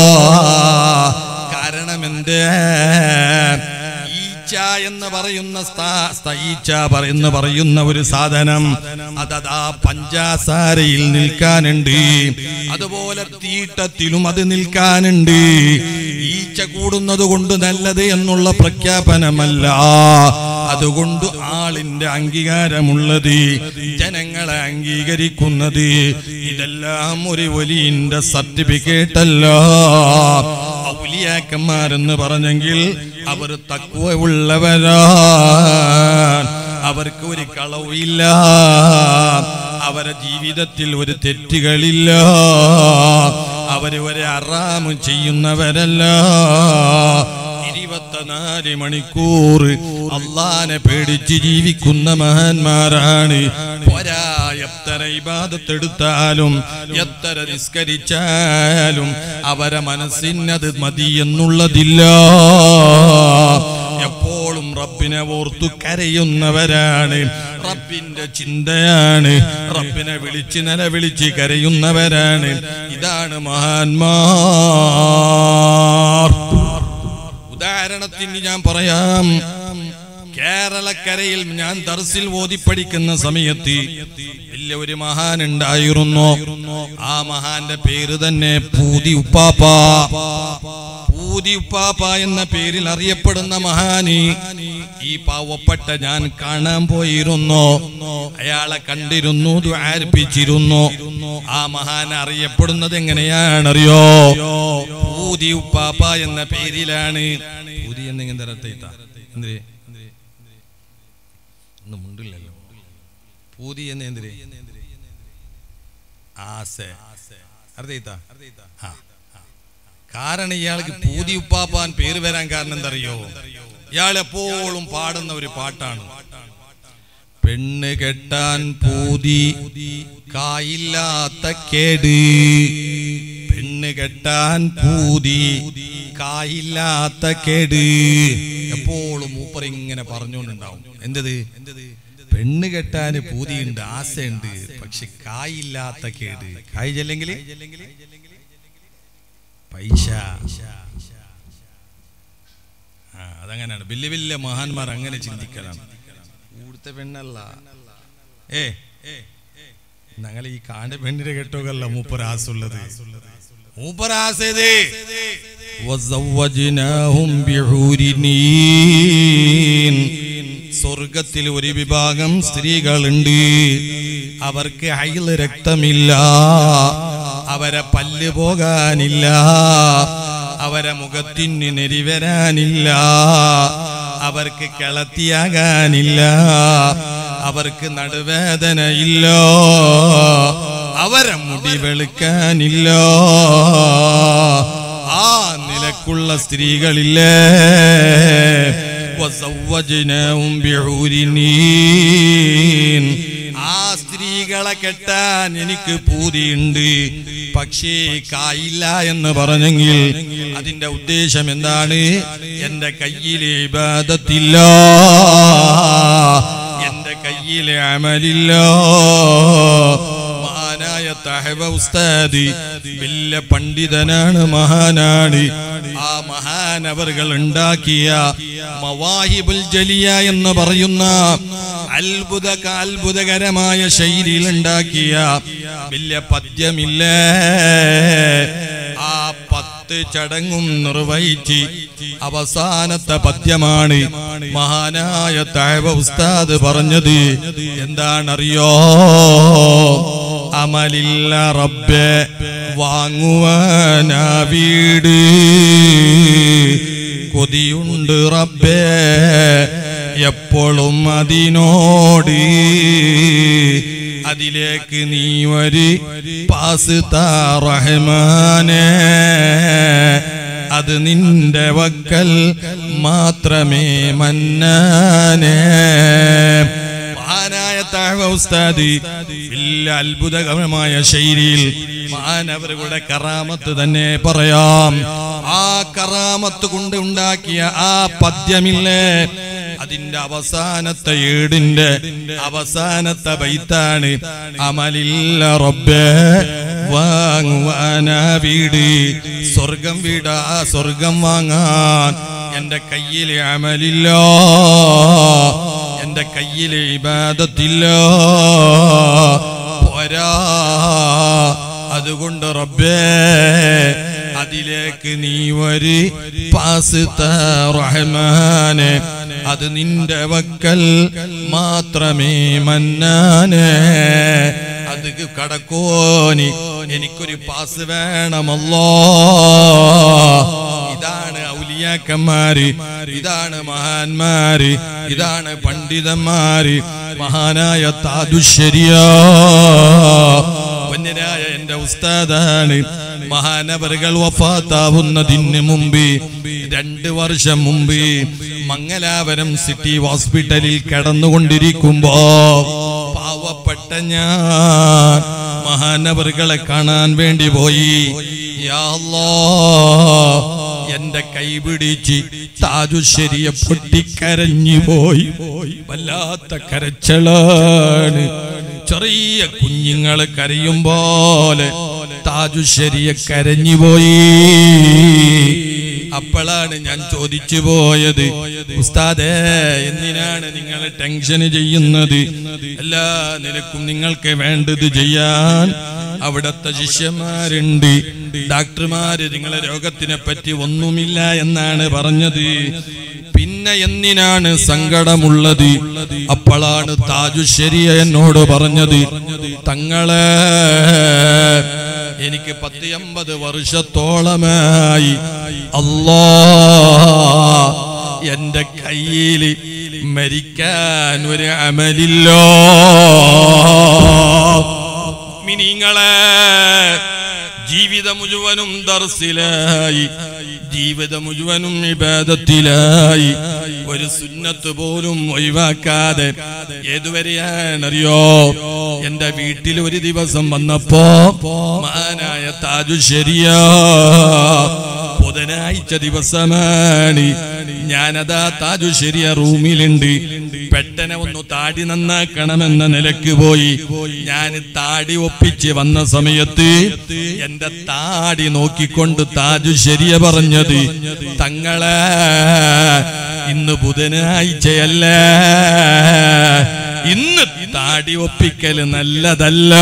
കാരണം എന്തേ? എന്ന് പറയുന്ന ഒരു സാധനം അതാ പഞ്ചാസാരയിൽ നിൽക്കാനുണ്ട്, അതുപോലെ തീട്ടത്തിലും അത് നിൽക്കാനുണ്ട്. ഈച്ച കൂടുന്നത് കൊണ്ട് നല്ലത് എന്നുള്ള പ്രഖ്യാപനമല്ല, അതുകൊണ്ട് ആളിന്റെ അംഗീകാരമുള്ളത്, ജനങ്ങളെ അംഗീകരിക്കുന്നത്, ഇതെല്ലാം ഒരു വലിയ സർട്ടിഫിക്കറ്റ് അല്ല. ഔലിയാക്കന്മാരെന്ന് പറഞ്ഞെങ്കിൽ അവർ തഖ്വ ഉള്ളവരാണ്, അവർക്ക് ഒരു കളവില്ല, അവരുടെ ജീവിതത്തിൽ ഒരു തെറ്റുകളില്ല, അവര് ഒരു ഹറാമ് ചെയ്യുന്നവരല്ല. 24 മണിക്കൂർ അല്ലാഹനെ പേടിച്ച് ജീവിക്കുന്ന മഹാന്മാരാണ്. പോരാ, എത്ര ഇബാദത്ത് എടുത്താലും എത്ര നിസ്കരിച്ചാലും അവരെ മനസ്സിനത് മതി എന്നുള്ളതില്ല. എപ്പോഴും റബ്ബിനെ ഓർത്തു കരയുന്നവരാണ്, റബ്ബിന്റെ ചിന്തയാണ്, റബ്ബിനെ വിളിച്ച് നിലവിളിച്ച് കരയുന്നവരാണ്. ഇതാണ് മഹാന്മാർ. ഉദാഹരണത്തിന് ഞാൻ പറയാം, കേരളക്കരയിൽ ഞാൻ ദർസിൽ ഓതി പഠിക്കുന്ന സമയത്ത് വലിയ ഒരു മഹാൻ ഉണ്ടായിരുന്നു. ആ മഹാന്റെ പേര് തന്നെ പൂതി ഉപ്പാപ്പ. പൂതി ഉപ്പാപ്പ എന്ന പേരിൽ അറിയപ്പെടുന്ന മഹാന് ഈ പാവപ്പെട്ട ഞാൻ കാണാൻ പോയിരുന്നു, അയാളെ കണ്ടിരുന്നു, ദുആർപ്പിച്ചിരുന്നു. ആ മഹാൻ അറിയപ്പെടുന്നത് എങ്ങനെയാണറിയോ? പൂതി ഉപ്പാപ്പ എന്ന പേരിലാണ്. പൂതി എന്നിങ്ങനെ എന്തേ മുണ്ടില്ലല്ലോ. പൂതി എന്ന് എന്തിരെ ആസ അറിയാ. കാരണം ഇയാൾക്ക് പൂതി ഉപ്പാപ്പാൻ പേര് വരാൻ കാരണം എന്തറിയോ? ഇയാൾ എപ്പോഴും പാടുന്ന ഒരു പാട്ടാണ്, പെണ്ണ് കെട്ടാൻ പൂതി കായില്ലാത്ത കേട്, പെണ്ണ് കെട്ടാൻ പൂതി കായില്ലാത്ത കേട്. എപ്പോഴും മൂപ്പർ ഇങ്ങനെ പറഞ്ഞുകൊണ്ടുണ്ടാവും. എന്തത്? പെണ്ണ് കെട്ടാന് പൂതിയുണ്ട്, ആശയുണ്ട്, പക്ഷെ കായില്ലാത്ത കേട്. കായ് ചെല്ലെങ്കിൽ പൈസ. അതങ്ങനെയാണ്. വലിയ വലിയ മഹാന്മാർ അങ്ങനെ ചിന്തിക്കലാണ്. ഇവിടുത്തെ പെണ്ണല്ല. ഞങ്ങൾ ഈ കാണ്ട പെണ്ണിന്റെ കെട്ടുകല്ല മൂപ്പരാസുള്ളത്. മൂപ്പരാസേത് സ്വർഗത്തിൽ ഒരു വിഭാഗം സ്ത്രീകളുണ്ട്. അവർക്ക് ഹൈള് രക്തമില്ല, അവരെ പല്ല് പോകാനില്ല, അവരെ മുഖത്തിന് നെരി വരാനില്ല, അവർക്ക് കിളത്തിയാകാനില്ല, അവർക്ക് നടുവേദനയില്ല, അവരെ മുടി വെളുക്കാനില്ല. ആ നിലക്കുള്ള സ്ത്രീകളില്ലേ. ആ സ്ത്രീകളെ കെട്ടാൻ എനിക്ക് പൂതിയുണ്ട്, പക്ഷേ കായില്ല എന്ന് പറഞ്ഞെങ്കിൽ അതിന്റെ ഉദ്ദേശം എന്താണ്? എന്റെ കയ്യിലെ ഇബാദത്തില്ല, എന്റെ കയ്യിലെ അമലില്ല. മഹാനായ തഹവ ഉസ്താദ് വലിയ പണ്ഡിതനാണ്, മഹാനാണ്. ആ മഹാനവറുകൾ ഉണ്ടാക്കിയ മവാഹിബുൽ ജലിയ എന്ന് പറയുന്ന അത്ഭുതകരമായ ശൈലിയിൽ ഉണ്ടാക്കിയ വലിയ പദ്യമില്ലേ. ആ 10 ചടങ്ങും നിർവഹിച്ച് അവസാനത്തെ പദ്യമാണ് മഹാനായ തഅവ ഉസ്താദ് പറഞ്ഞത്. എന്താണറിയോ? അമലില്ല റബ്ബേ വാങ്ങുവാനാ വീട്, കൊതിയുണ്ട് റബ്ബേ എപ്പോഴും അതിനോട്, അതിലേക്ക് നീ ഒരു പാസ് താ റഹ്മാനേ, അത് നിന്റെ വക്കൽ മാത്രമേ മന്നാനേ. മഹാനായ തഅവ ഉസ്താദ് വലിയ അത്ഭുതകരമായ ശൈലിയിൽ മഹാനവരുടെ കറാമത്ത് തന്നെ പറയാം. ആ കറാമത്ത് കൊണ്ട് ഉണ്ടാക്കിയ ആ പദ്യമില്ലേ, അതിന്റെ അവസാനത്തെ ഏടിന്റെ അവസാനത്തെ ബൈത്താണ് അമലില്ല റബ്ബേ വാങ്ങുവാനാ വീട്. സ്വർഗം വീടാ, സ്വർഗം വാങ്ങാൻ എന്റെ കയ്യിലെ അമലില്ല, എന്റെ കയ്യിലെ ഇബാദത്തില്ല, പോരാ. അതുകൊണ്ട് റബ്ബേ അതിലേക്ക് നീ ഒരു പാസ് താ റഹ്മാനേ, അത് നിന്റെ വക്കൽ മാത്രമേ മന്നാനേ. അത് കടക്കോനി എനിക്കൊരു പാസ് വേണമല്ലോ. ഇതാണ് ഔലിയാക്കന്മാര്, ഇതാണ് മഹാന്മാര്, ഇതാണ് പണ്ഡിതന്മാര്. മഹാനായ താജുശ്ശരിയ വന്യനായ എന്റെ ഉസ്താദാണ്. മഹാനവറുകൾ വഫാത്താവുന്നതിന് മുമ്പ് 2 വർഷം മുമ്പ് മംഗലാപുരം സിറ്റി ഹോസ്പിറ്റലിൽ കിടന്നുകൊണ്ടിരിക്കുമ്പോ പാവപ്പെട്ട ഞാൻ മഹാനവറുകളെ കാണാൻ വേണ്ടി പോയി. യാ അല്ലാഹ്, എന്റെ കൈപിടിച്ച് താജുശ്ശേരിയ പൊട്ടിക്കരഞ്ഞു പോയി. വല്ലാത്ത കരച്ചലാണ്. ചെറിയ കുഞ്ഞുങ്ങള് കരയും പോലെ താജുശ്ശേരിയെ കരഞ്ഞുപോയി. അപ്പോഴാണ് ഞാൻ ചോദിച്ചു പോയത്, ഉസ്താദേ എന്തിനാണ് നിങ്ങൾ ടെൻഷൻ ചെയ്യുന്നത്? എല്ലാ നിലക്കും നിങ്ങൾക്ക് വേണ്ടത് ചെയ്യാൻ അവിടത്തെ ശിഷ്യന്മാരുണ്ട്, ഡോക്ടർമാര് നിങ്ങളെ രോഗത്തിനെ പറ്റി ഒന്നുമില്ല എന്നാണ് പറഞ്ഞത്. പിന്നെ എന്തിനാണ് സങ്കടമുള്ളത്? അപ്പോഴാണ് താജുശ്ശേരിയ എന്നോട് പറഞ്ഞത്, തങ്ങളെ എനിക്ക് 150 വർഷത്തോളമായി അല്ലാഹ് എന്റെ കയ്യിൽ മരിക്കാൻ ഒരു അമലില്ല. മിനിങ്ങളെ ജീവിതം മുഴുവനും ദർസിലായി, ജീവിതം മുഴുവനും ഇബാദത്തിലായി, ഒരു സുന്നത്ത് പോലും ഒഴിവാക്കാതെ. ഏതുവരെയാണറിയോ? എന്റെ വീട്ടിൽ ഒരു ദിവസം വന്നപ്പോ മഹാനായ താജുശ്ശേരിയ ബുധനാഴ്ച ദിവസമാണ്. ഞാനതാ താജുശ്ശേരിയ റൂമിലുണ്ട്. പെട്ടെന്ന് ഒന്ന് താഴെ താടി നന്നാക്കണമെന്ന നിലക്ക് പോയി. ഞാൻ താടി ഒപ്പിച്ച് വന്ന സമയത്ത് എന്റെ താടി നോക്കിക്കൊണ്ട് താജു ശരിയ പറഞ്ഞത്, തങ്ങളെ ഇന്ന് ബുധനാഴ്ചയല്ല, ഇന്ന് താടി ഒപ്പിക്കല് നല്ലതല്ല.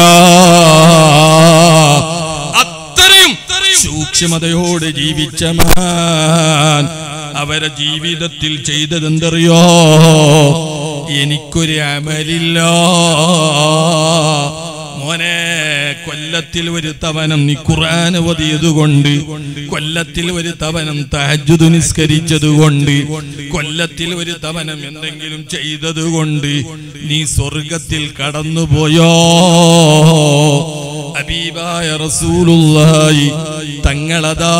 അത്രയും സൂക്ഷ്മതയോട് ജീവിച്ച മാൻ അവരെ ജീവിതത്തിൽ ചെയ്തതെന്തറിയോ? എനിക്കൊരു അമലില്ല മോനെ, കൊല്ലത്തിൽ ഒരു തവനം നീ ഖുർആൻ ഓതിയതുകൊണ്ട്, കൊല്ലത്തിൽ ഒരു തവനം തഹജ്ജുദ് നിസ്കരിച്ചതുകൊണ്ട്, കൊല്ലത്തിൽ ഒരു തവനം എന്തെങ്കിലും ചെയ്തതുകൊണ്ട് നീ സ്വർഗത്തിൽ കടന്നുപോയോ? ഹബീബായ റസൂലുള്ളാഹി തങ്ങളതാ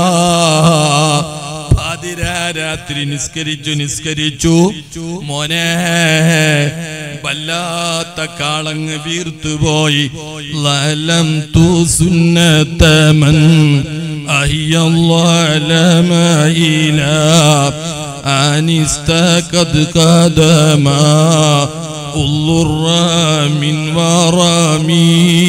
പാതിരാത്രി നിസ്കരിച്ചു മോനെ, വല്ലാത്ത കാളങ്ങ് വീർത്തുപോയി. ലലം തു സുന്നതമൻ അഹിയല്ലാലമയില അനിസ്തഖദ് ഖദമാ ഉള്ളുറ മിൻ വറമീ.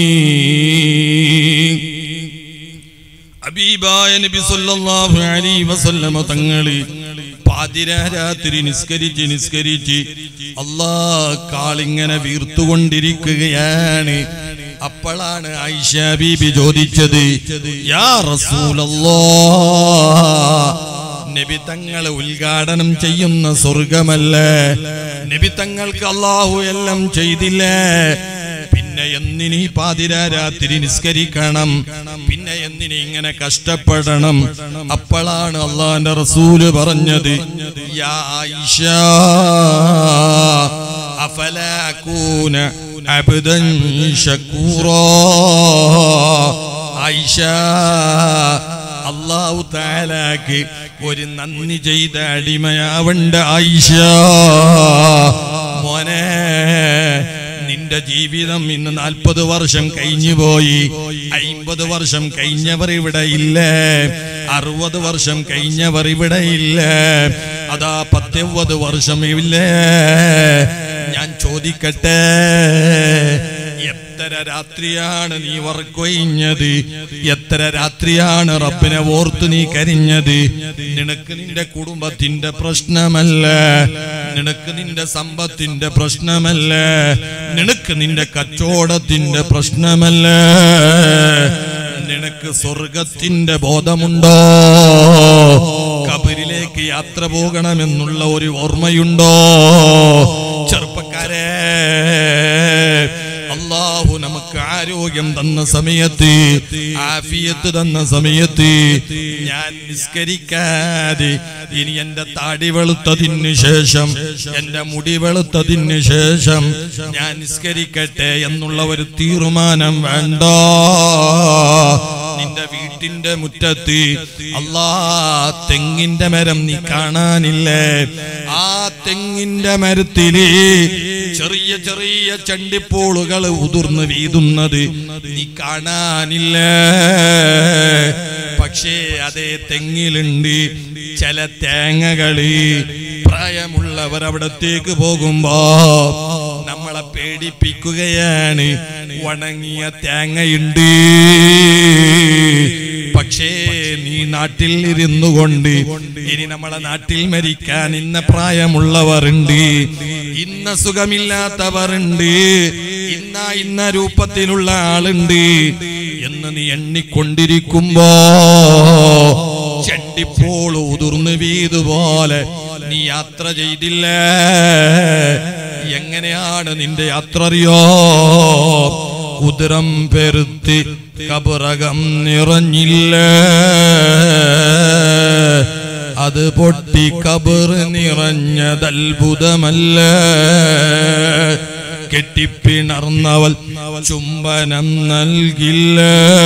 ഹബീബായ നബി സല്ലല്ലാഹു അലൈഹി വസല്ലമ തങ്ങളെ പാതിരാത്രി നിസ്കരിച്ച് അല്ലാഹ് കാളിങ്ങനെ വീർത്തുകൊണ്ടിരിക്കുകയാണ്. അപ്പോഴാണ് ആയിഷ ബീബി ചോദിച്ചത്, യാ റസൂലല്ലാഹ്, നബി തങ്ങളെ ഉദ്ഘാടനം ചെയ്യുന്ന സ്വർഗമല്ലേ? നബി തങ്ങൾക്ക് അല്ലാഹു എല്ലാം ചെയ്തില്ലേ? പിന്നെ എന്തിനീ പാതിരാത്രി നിസ്കരിക്കണം? പിന്നെ എന്തിനീ ഇങ്ങനെ കഷ്ടപ്പെടണം? അപ്പോഴാണ് അല്ലാഹുവിന്റെ റസൂല് പറഞ്ഞത്, യാ ആയിഷ അഫലാ അകൂന അബ്ദൻ ശകൂറാ. ആയിഷ, അല്ലാഹു തആലക്ക് ഒരു നന്ദി ചെയ്ത അടിമയാവണ്ട ആയിഷ. മോനെ, നിന്റെ ജീവിതം ഇന്ന് 40 വർഷം കഴിഞ്ഞു പോയി. 50 വർഷം കഴിഞ്ഞവർ ഇവിടെ ഇല്ലേ? 60 വർഷം കഴിഞ്ഞവർ ഇവിടെ ഇല്ലേ? അതാ 10-20 വർഷം ഇല്ലേ? ഞാൻ ചോദിക്കട്ടെ, എത്ര രാത്രിയാണ് നീ ഉറക്കൊഴിഞ്ഞത്? എത്ര രാത്രിയാണ് റബ്ബിനെ ഓർത്ത് നീ കരഞ്ഞത്? നിനക്ക് നിന്റെ കുടുംബത്തിന്റെ പ്രശ്നമല്ല, നിനക്ക് നിന്റെ സമ്പത്തിന്റെ പ്രശ്നമല്ല, നിനക്ക് നിന്റെ കച്ചവടത്തിന്റെ പ്രശ്നമല്ല, നിനക്ക് സ്വർഗത്തിന്റെ ബോധമുണ്ടോ? ഖബറിലേക്ക് യാത്ര പോകണമെന്നുള്ള ഒരു ഓർമ്മയുണ്ടോ? ചെറുപ്പക്കാരെ, അല്ലാഹു നമുക്ക് ആരോഗ്യം തന്ന സമയത്ത്, ആഫിയത്ത് തന്ന സമയത്ത് ഞാൻ നിസ്കരിക്കാതെ ഇനി എന്റെ താടി വെളുത്തതിന് ശേഷം, എന്റെ മുടി വെളുത്തതിന് ശേഷം ഞാൻ നിസ്കരിക്കട്ടെ എന്നുള്ള ഒരു തീരുമാനം വേണ്ട. നിന്റെ വീട്ടിന്റെ മുറ്റത്ത് തെങ്ങിന്റെ മരം നീ കാണാനില്ലേ? ആ തെങ്ങിന്റെ മരത്തില് ചെറിയ ചെറിയ ചണ്ടിപ്പോളുകൾ ഉതിർന്ന് വീതുന്നത് നീ കാണാനില്ലേ? പക്ഷേ അതേ തെങ്ങിലുണ്ട് ചില തേങ്ങകള്. പ്രായമുള്ളവർ അവിടത്തേക്ക് പോകുമ്പോ നമ്മളെ പേടിപ്പിക്കുകയാണ്, ഉണങ്ങിയ തേങ്ങയുണ്ട്. പക്ഷേ നീ നാട്ടിൽ ഇരുന്നു കൊണ്ട്, ഇനി നമ്മളെ നാട്ടിൽ മരിക്കാൻ ഇന്ന പ്രായമുള്ളവരുണ്ട്, ഇന്ന സുഖമില്ലാത്തവരുണ്ട്, ഇന്ന രൂപത്തിലുള്ള ആളുണ്ട് എന്ന് നീ എണ്ണിക്കൊണ്ടിരിക്കുമ്പോ ചെണ്ടിപ്പോൾ ഉതിർന്ന് വീതുപോലെ നീ യാത്ര ചെയ്തില്ലേ? എങ്ങനെയാണ് നിന്റെ യാത്ര അറിയോ? ഉദരം പെരുത്തി കബറകം നിറഞ്ഞില്ല, അത് പൊട്ടി കബർ നിറഞ്ഞതത്ഭുതമല്ല. കെട്ടിപ്പിണർന്നവൾ ചുംബനം നൽകില്ല,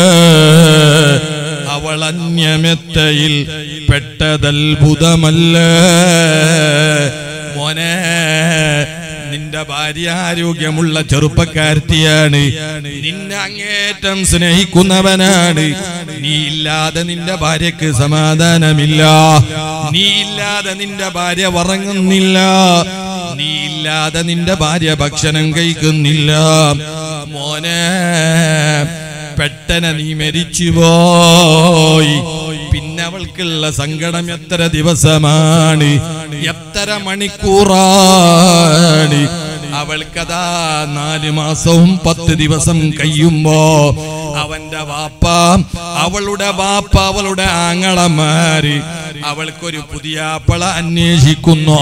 അവൾ അന്യമെത്തയിൽ പെട്ടതത്ഭുതമല്ല. മോനെ, നിന്റെ ഭാര്യ ആരോഗ്യമുള്ള ചെറുപ്പക്കാരത്തിയാണ്, നിന്നെ അങ്ങേറ്റം സ്നേഹിക്കുന്നവനാണ്. നീ ഇല്ലാതെ നിന്റെ ഭാര്യക്ക് സമാധാനമില്ല, നീ ഇല്ലാതെ നിന്റെ ഭാര്യ ഉറങ്ങുന്നില്ല. നീ ഇല്ലാതെ നിന്റെ ഭാര്യ ഭക്ഷണം കഴിക്കുന്നില്ല. മോനെ പെട്ടെന്ന് നീ മരിച്ചുപോയി. പിന്നെ അവൾക്കുള്ള സങ്കടം എത്ര ദിവസമാണ്, എത്ര മണിക്കൂറാണ്. അവൾക്കതാ 4 മാസവും 10 ദിവസം കഴിയുമ്പോ അവന്റെ വാപ്പ, അവളുടെ വാപ്പ, അവളുടെ ആങ്ങളമാര് അവൾക്കൊരു പുതിയാപ്പള അന്വേഷിക്കുന്നു.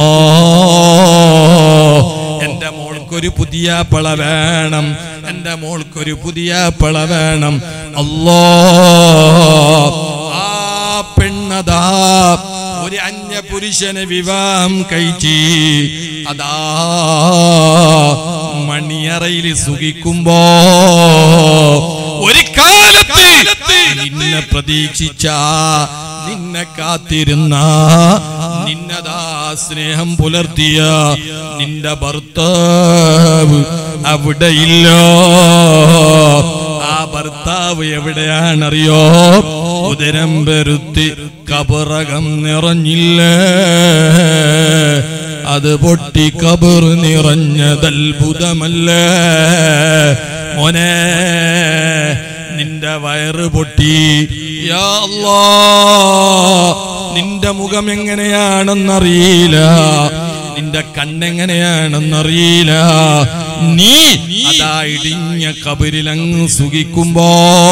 എന്റെ മോൾക്കൊരു പുതിയാപ്പള വേണം, എന്റെ മോൾക്കൊരു പുതിയാപ്പള വേണം. അല്ലാ, ആ പെണ്ണതാ ഒരു അന്യ പുരുഷനെ വിവാഹം കഴിച്ച് അതാ മണിയറയിൽ സുഖിക്കുമ്പോ ഒരു കാലത്ത് നിന്നെ പ്രതീക്ഷിച്ച, നിന്നെ കാത്തിരുന്ന, നിന്നതാ സ്നേഹം പുലർത്തിയ നിന്റെ ഭർത്താവ് അവിടെയില്ല. ആ ഭർത്താവ് എവിടെയാണറിയോ? ഉദരം പെരുത്തി കബറകം നിറഞ്ഞില്ലേ, അത് പൊട്ടി കബർ നിറഞ്ഞതത്ഭുതമല്ലേ മോനെ. നിന്റെ വയറ് പൊട്ടി. യാ അല്ലാഹ്, നിന്റെ മുഖം എങ്ങനെയാണെന്നറിയില്ല, നിന്റെ കണ്ണെങ്ങനെയാണെന്നറിയില്ല. നീ അതാ ഇടിഞ്ഞ കബറിലങ്ങ് സുഖിക്കുമ്പോ,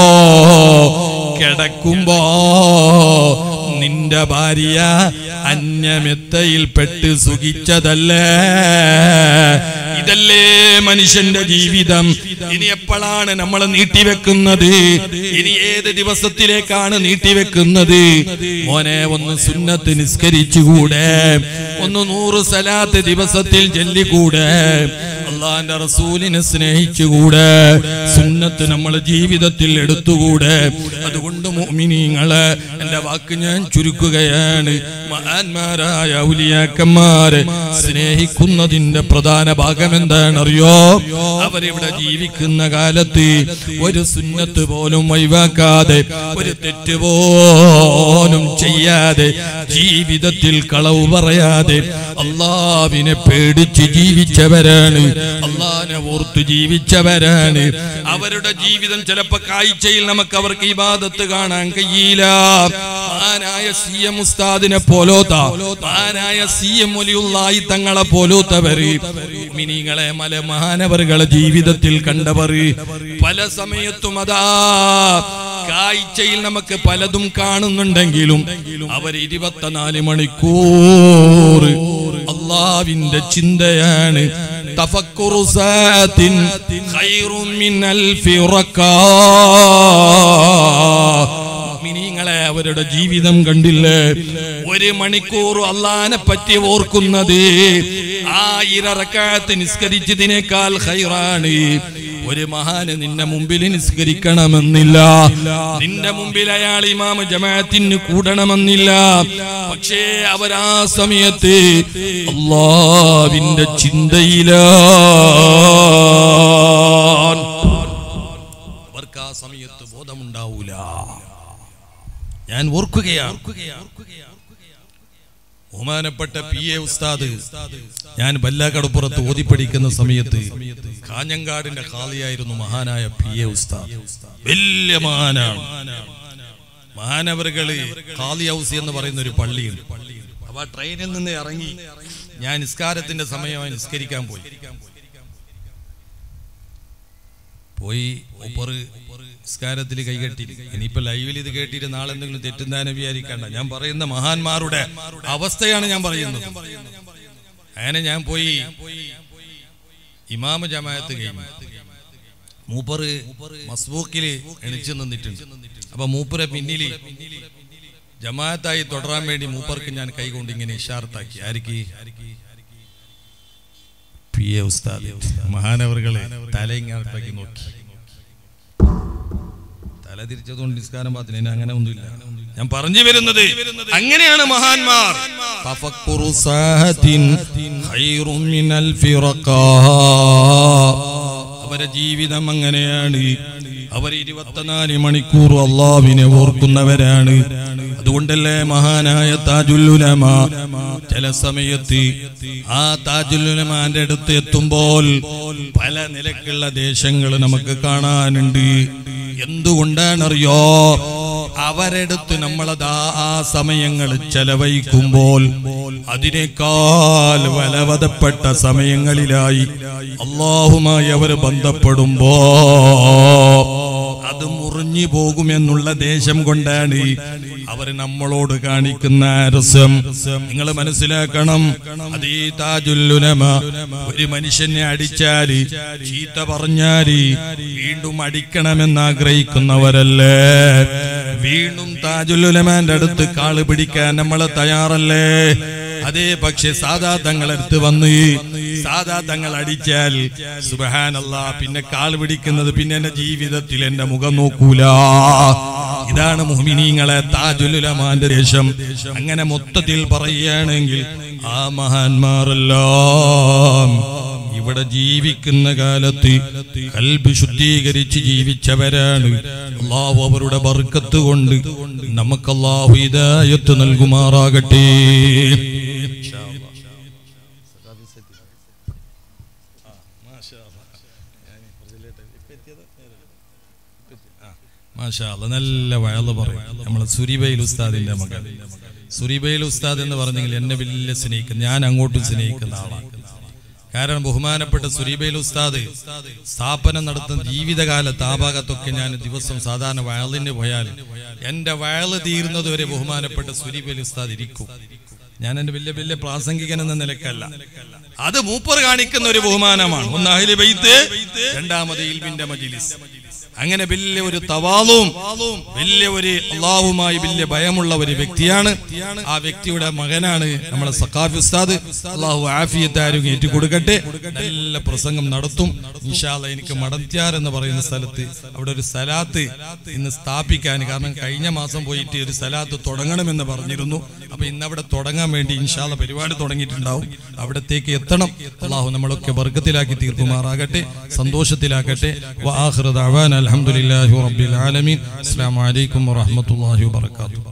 കിടക്കുമ്പോ നിന്റെ ഭാര്യ അന്യമെത്തയിൽപ്പെട്ട് സുഖിച്ചതല്ലേ. ഇതല്ലേ മനുഷ്യന്റെ ജീവിതം. ഇനി എപ്പോഴാണ് നമ്മൾ നീട്ടിവെക്കുന്നത്? ഇനി ഏത് ദിവസത്തിലേക്കാണ് നീട്ടിവെക്കുന്നത്? മോനെ, ഒന്ന് സുന്നത്ത് നിസ്കരിച്ചുകൂടെ? ഒന്ന് 100 സലാത്ത് ദിവസത്തിൽ ചൊല്ലിക്കൂടെ? അള്ളാന്റെ റസൂലിനെ സ്നേഹിച്ചുകൂടെ? സുന്നത്ത് നമ്മളെ ജീവിതത്തിൽ എടുത്തുകൂടെ? അതുകൊണ്ട് മുഅ്മിനീങ്ങളെ, എന്റെ വാക്ക് ഞാൻ ചുരുക്കുകയാണ്. മഹാന്മാരായ ഔലിയാക്കന്മാരെ സ്നേഹിക്കുന്നതിന്റെ പ്രധാന ഭാഗം എന്താണെന്നറിയോ? അവരിവിടെ ജീവിക്കുന്ന കാലത്ത് ഒരു സുന്നത്ത് പോലും ഒഴിവാക്കാതെ, ഒരു തെറ്റ് പോലും ചെയ്യാതെ, ജീവിതത്തിൽ കളവ് പറയാതെ അള്ളാഹുവിനെ പേടിച്ച് ജീവിച്ചവരാണ്, അള്ളാഹിനെ ഓർത്ത് ജീവിച്ചവരാണ്. അവരുടെ ജീവിതം ചിലപ്പോ കാഴ്ചയിൽ നമുക്ക് അവർക്ക് ഇബാദത്ത് കാണാൻ കഴിയില്ല. മഹാനായ CM ഉസ്താദിനെ പോലോത്ത, മഹാനായ CM വലിയുള്ളാഹി തങ്ങളെ പോലോത്തവര്, മുഅ്മിനീങ്ങളെ മഹാനവറുകളെ ജീവിതത്തിൽ കണ്ടവർ പല സമയത്തും അതാ കാഴ്ചയിൽ നമുക്ക് പലതും കാണുന്നുണ്ടെങ്കിലും അവർ 24 മണിക്കൂർ അല്ലാഹുവിന്റെ ചിന്തയാണ്. തഫക്കുറു സാത്തിൻ ഖൈറും മിൻ അൽഫി റക്കാ. മുഅ്മിനീങ്ങളെ, അവരുടെ ജീവിതം കണ്ടില്ലേ? 1 മണിക്കൂർ അല്ലാഹനെ പറ്റി ഓർക്കുന്നത് 1000 റക്അത്ത് നിസ്കരിച്ചതിനേക്കാൾ ഖൈറാണ്. ഒരു മഹാന് നിന്റെ മുമ്പിൽ നിസ്കരിക്കണമെന്നില്ല, നിന്റെ മുമ്പിൽ അയാൾ ഇമാം ജമാഅത്തിന് കൂടണമെന്നില്ല. പക്ഷേ അവരാ സമയത്ത് അല്ലാഹുവിന്റെ ചിന്തയിലാണ്. അവർക്ക് ആ സമയത്ത് ബോധമുണ്ടാവൂല. ഞാൻ ഓർക്കുകയാണ്, ബഹുമാനപ്പെട്ട PA ഉസ്താദ്, ഞാൻ ബല്ലാക്കടപ്പുറത്ത് ഓതിപ്പടിക്കുന്ന സമയത്ത് കാഞ്ഞങ്ങാടിന്റെ ഖാദിയായിരുന്നു മഹാനായ PA ഉസ്താദ്. വലിയ മഹാനാണ്. മഹാനവറുകള് ഖാദി ഹൗസ് എന്ന് പറയുന്ന ഒരു പള്ളിയുണ്ട്. അപ്പൊ ട്രെയിനിൽ നിന്ന് ഇറങ്ങി ഞാൻ നിസ്കാരത്തിന്റെ സമയമായി നിസ്കരിക്കാൻ പോയി നിസ്കാരത്തിൽ കൈകെട്ടി. ഇനിയിപ്പോ ലൈവിൽ ഇത് കേട്ടിട്ട് നാളെ എന്തെങ്കിലും തെറ്റുന്നാനെ വിചാരിക്കണ്ട. ഞാൻ പറയുന്ന മഹാന്മാരുടെ അവസ്ഥയാണ് ഞാൻ പറയുന്നത്. അങ്ങനെ ഞാൻ പോയി ഇമാമ ജമാഅത്ത് കഴിഞ്ഞു. മൂപ്പറ് മസ്ബൂക്കില് എണിച്ചു നിന്നിട്ടുണ്ട്. അപ്പൊ മൂപ്പരെ പിന്നിൽ ജമാഅത്തായി തുടരാൻ വേണ്ടി മൂപ്പർക്ക് ഞാൻ കൈകൊണ്ട് ഇങ്ങനെ ഇഷാറത്താക്കി. ആർക്ക്? PA ഉസ്താദ്. മഹാനവറുകളെ തലയിങ്ങാട്ടാക്കി നോക്കി. തല തിരിച്ചതുകൊണ്ട് നിസ്കാരം പാത്തിന് അങ്ങനെ ഒന്നുമില്ല. ഞാൻ പറഞ്ഞു വരുന്നത് അങ്ങനെയാണ് മഹാന്മാർ. അവരുടെ ജീവിതം അങ്ങനെയാണ്. അവർ 24 മണിക്കൂർ അല്ലാഹുവിനെ ഓർക്കുന്നവരാണ്. അതുകൊണ്ടല്ലേ മഹാനായ താജുൽ ഉലമ ചില സമയത്ത് ആ താജുൽ ഉലമാന്റെ അടുത്ത് എത്തുമ്പോൾ പല നിലക്കുള്ള ദേശങ്ങൾ നമുക്ക് കാണാനുണ്ട്. എന്തുകൊണ്ടാണറിയോ? അവരെടുത്ത് നമ്മളതാ ആ സമയങ്ങൾ ചെലവഴിക്കുമ്പോൾ അതിനേക്കാൾ ബലവത്തപ്പെട്ട സമയങ്ങളിലായി അല്ലാഹുമായി അവർ ബന്ധപ്പെടുമ്പോ അത് മുറിഞ്ഞു പോകുമെന്നുള്ള ദേശം കൊണ്ടാണ് അവർ നമ്മളോട് കാണിക്കുന്ന രസം. നിങ്ങൾ മനസ്സിലാക്കണം. അതീ താജുൽ ഉലമ ഒരു മനുഷ്യനെ അടിച്ചാല്, ചീത്ത പറഞ്ഞാല് വീണ്ടും അടിക്കണമെന്ന് ആഗ്രഹിക്കുന്നവരല്ലേ? വീണ്ടും താജുൽ ഉലമാന്റെ അടുത്ത് കാള് പിടിക്കാൻ നമ്മൾ തയ്യാറല്ലേ? അതേ പക്ഷെ സാദാ തങ്ങളടുത്ത് വന്ന് സാദാ തങ്ങൾ അടിച്ചാൽ സുബ്ഹാനല്ലാഹ് പിന്നെ കാൽ പിടിക്കുന്നത് പിന്നെ എന്റെ ജീവിതത്തിൽ എന്റെ മുഖം നോക്കൂല. ഇതാണ് മുഅ്മിനീങ്ങളെ താജുൽ ഉലമാന്റെ ദേശം. അങ്ങനെ മൊത്തത്തിൽ പറയുകയാണെങ്കിൽ ആ മഹാന്മാരെല്ലാം ഇവിടെ ജീവിക്കുന്ന കാലത്ത് ഖൽബ് ശുദ്ധീകരിച്ച് ജീവിച്ചവരാണ്. അല്ലാഹു അവരുടെ ബർക്കത്ത് കൊണ്ട് നമുക്ക് അല്ലാഹു ഹിദായത്ത് നൽകുമാറാകട്ടെ. മാഷാ അല്ലാഹ് നല്ല വയല് പറയും. നമ്മളെ സുരിബൈൽ ഉസ്താദിന്റെ മകൻ. സുരിബൈൽ ഉസ്താദ് എന്ന് പറഞ്ഞെങ്കിൽ എന്നെ വലിയ സ്നേഹിക്കുന്നു, ഞാൻ അങ്ങോട്ടും സ്നേഹിക്കുന്ന ആളാണ്. കാരണം ബഹുമാനപ്പെട്ട സുരിബൈൽ ഉസ്താദ് സ്ഥാപനം നടത്തുന്ന ജീവിതകാലത്ത് ആ ഭാഗത്തൊക്കെ ഞാൻ ദിവസം സാധാരണ വയലിന് പോയാൽ എന്റെ വയല് തീരുന്നത് വരെ ബഹുമാനപ്പെട്ട സുരിബൈൽ ഉസ്താദ് ഇരിക്കും. ഞാൻ എന്റെ വലിയ വലിയ പ്രാസംഗികൻ എന്ന നിലക്കല്ല, അത് മൂപ്പർ കാണിക്കുന്ന ഒരു ബഹുമാനമാണ്. ഒന്ന് അഹ്ലു ബൈത്ത്, രണ്ടാമത് ഇൽമിന്റെ മജ്ലിസ്. അങ്ങനെ വലിയ ഒരു തവാളും വലിയ ഒരു അല്ലാഹുമായി വലിയ ഭയമുള്ള ഒരു വ്യക്തിയാണ്. ആ വ്യക്തിയുടെ മകനാണ് നമ്മളെ സഖാഫി ഉസ്താദ്. അല്ലാഹു ആഫിയത്ത് ആരോഗ്യം ഏറ്റുകൊടുക്കട്ടെ. നല്ല പ്രസംഗം നടത്തും ഇൻഷാ അല്ലാഹ്. എനിക്ക് മടത്യാർ എന്ന് പറയുന്ന സ്ഥലത്ത് അവിടെ ഒരു സലാത്ത് ഇന്ന് സ്ഥാപിക്കാൻ, കാരണം കഴിഞ്ഞ മാസം പോയിട്ട് ഒരു സലാത്ത് തുടങ്ങണമെന്ന് പറഞ്ഞിരുന്നു. അപ്പൊ ഇന്ന് അവിടെ തുടങ്ങാൻ വേണ്ടി ഇൻഷാ അല്ലാഹ് പരിപാടി തുടങ്ങിയിട്ടുണ്ടാവും. അവിടത്തേക്ക് എത്തണം. അല്ലാഹു നമ്മളൊക്കെ ബർക്കത്തിലാക്കി തീർക്കുമാറാകട്ടെ, സന്തോഷത്തിലാക്കട്ടെ. വആഖിറു ദഅവാന അൽഹംദുലില്ലാഹി റബ്ബിൽ ആലമീൻ. അസ്സലാമു അലൈക്കും വറഹ്മത്തുള്ളാഹി വബറകാതുഹു.